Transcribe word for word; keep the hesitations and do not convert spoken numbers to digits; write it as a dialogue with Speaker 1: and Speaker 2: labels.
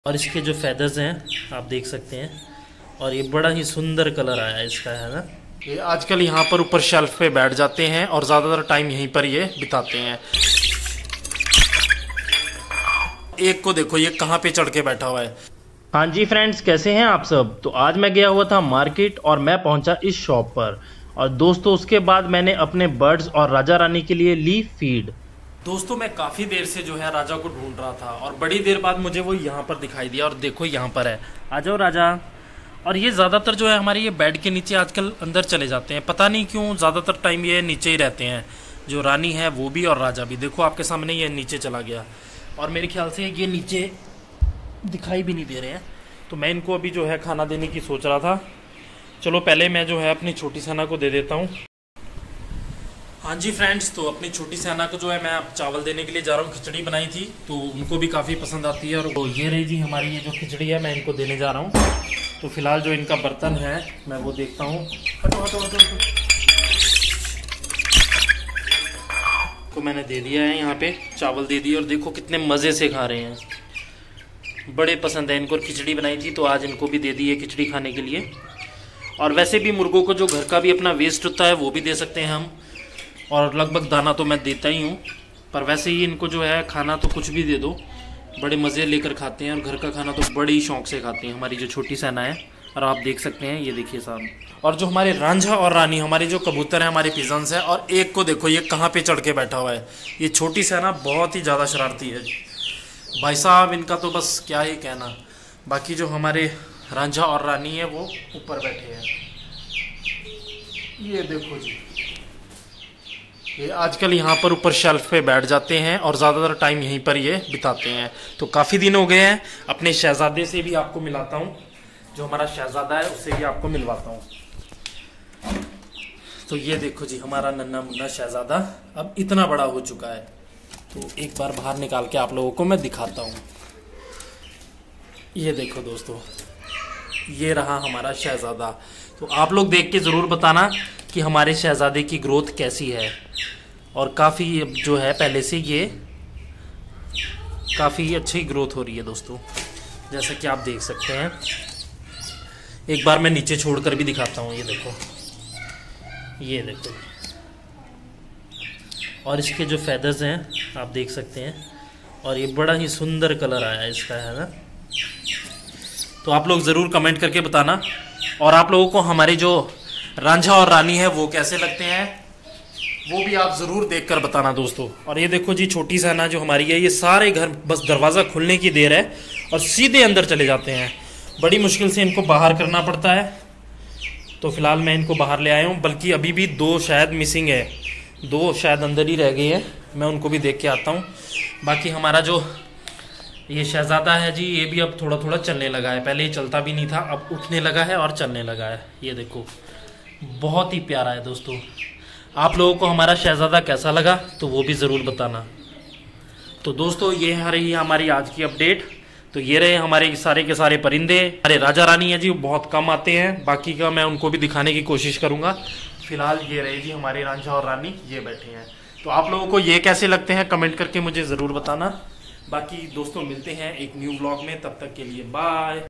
Speaker 1: और इसके जो फेदर्स हैं आप देख सकते हैं, और ये बड़ा ही सुंदर कलर आया है इसका, है ना। ये आजकल यहाँ पर ऊपर शेल्फ पे बैठ जाते हैं और ज़्यादातर टाइम यहीं पर ये बिताते हैं। एक को देखो ये कहाँ पे चढ़ के बैठा हुआ है।
Speaker 2: हाँ जी फ्रेंड्स, कैसे हैं आप सब। तो आज मैं गया हुआ था मार्केट और मैं पहुंचा इस शॉप पर, और दोस्तों उसके बाद मैंने अपने बर्ड्स और राजा रानी के लिए ली फीड।
Speaker 1: दोस्तों मैं काफ़ी देर से जो है राजा को ढूंढ रहा था और बड़ी देर बाद मुझे वो यहाँ पर दिखाई दिया, और देखो यहाँ पर है। आ जाओ राजा। और ये ज़्यादातर जो है हमारे ये बेड के नीचे आजकल अंदर चले जाते हैं, पता नहीं क्यों ज़्यादातर टाइम ये नीचे ही रहते हैं। जो रानी है वो भी और राजा भी, देखो आपके सामने ये नीचे चला गया, और मेरे ख्याल से ये नीचे दिखाई भी नहीं दे रहे हैं। तो मैं इनको अभी जो है खाना देने की सोच रहा था। चलो पहले मैं जो है अपनी छोटी सेना को दे देता हूँ। हाँ जी फ्रेंड्स, तो अपनी छोटी सेना को जो है मैं अब चावल देने के लिए जा रहा हूँ। खिचड़ी बनाई थी तो उनको भी काफ़ी पसंद आती है, और तो ये रही जी हमारी ये जो खिचड़ी है मैं इनको देने जा रहा हूँ। तो फिलहाल जो इनका बर्तन है मैं वो देखता हूँ। हटो हटो हटो हटो। तो मैंने दे दिया है, यहाँ पे चावल दे दिए, और देखो कितने मज़े से खा रहे हैं, बड़े पसंद है इनको। खिचड़ी बनाई थी तो आज इनको भी दे दी है खिचड़ी खाने के लिए। और वैसे भी मुर्गों को जो घर का भी अपना वेस्ट होता है वो भी दे सकते हैं हम, और लगभग दाना तो मैं देता ही हूँ, पर वैसे ही इनको जो है खाना तो कुछ भी दे दो, बड़े मज़े लेकर खाते हैं, और घर का खाना तो बड़े ही शौक से खाते हैं हमारी जो छोटी सेना है। और आप देख सकते हैं ये देखिए साहब, और जो हमारे रांझा और रानी हमारे जो कबूतर हैं हमारे पिजन्स हैं, और एक को देखो ये कहाँ पे चढ़ के बैठा हुआ है। ये छोटी सेना बहुत ही ज़्यादा शरारती है भाई साहब, इनका तो बस क्या ही कहना। बाकी जो हमारे रांझा और रानी है वो ऊपर बैठे हैं, ये देखो जी। ये आजकल यहाँ पर ऊपर शेल्फ पे बैठ जाते हैं और ज़्यादातर टाइम यहीं पर ये बिताते हैं। तो काफ़ी दिन हो गए हैं, अपने शहजादे से भी आपको मिलाता हूँ, जो हमारा शहजादा है उससे भी आपको मिलवाता हूँ। तो ये देखो जी हमारा नन्हा मुन्ना शहजादा अब इतना बड़ा हो चुका है। तो एक बार बाहर निकाल के आप लोगों को मैं दिखाता हूँ। ये देखो दोस्तों, ये रहा हमारा शहजादा। तो आप लोग देख के ज़रूर बताना कि हमारे शहजादे की ग्रोथ कैसी है, और काफ़ी जो है पहले से ये काफ़ी अच्छी ग्रोथ हो रही है दोस्तों, जैसा कि आप देख सकते हैं। एक बार मैं नीचे छोड़कर भी दिखाता हूँ, ये देखो, ये देखो। और इसके जो फेदर्स हैं आप देख सकते हैं, और ये बड़ा ही सुंदर कलर आया है इसका, है ना। तो आप लोग ज़रूर कमेंट करके बताना, और आप लोगों को हमारे जो रांझा और रानी है वो कैसे लगते हैं वो भी आप ज़रूर देखकर बताना दोस्तों। और ये देखो जी छोटी सेना जो हमारी है, ये सारे घर बस दरवाज़ा खुलने की देर है और सीधे अंदर चले जाते हैं। बड़ी मुश्किल से इनको बाहर करना पड़ता है। तो फिलहाल मैं इनको बाहर ले आया हूँ, बल्कि अभी भी दो शायद मिसिंग है, दो शायद अंदर ही रह गए हैं, मैं उनको भी देख के आता हूँ। बाकी हमारा जो ये शहजादा है जी, ये भी अब थोड़ा थोड़ा चलने लगा है, पहले ये चलता भी नहीं था, अब उठने लगा है और चलने लगा है। ये देखो बहुत ही प्यारा है दोस्तों। आप लोगों को हमारा शहजादा कैसा लगा तो वो भी ज़रूर बताना। तो दोस्तों ये रही हमारी आज की अपडेट। तो ये रहे हमारे सारे के सारे परिंदे। हमारे राजा रानी है जी, वो बहुत कम आते हैं, बाकी का मैं उनको भी दिखाने की कोशिश करूँगा। फिलहाल ये रहे जी हमारे रांझा और रानी, ये बैठे हैं। तो आप लोगों को ये कैसे लगते हैं कमेंट करके मुझे ज़रूर बताना। बाकी दोस्तों मिलते हैं एक न्यू व्लॉग में, तब तक के लिए बाय।